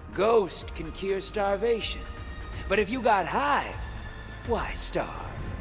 Ghost can cure starvation. But if you got Hive, why starve?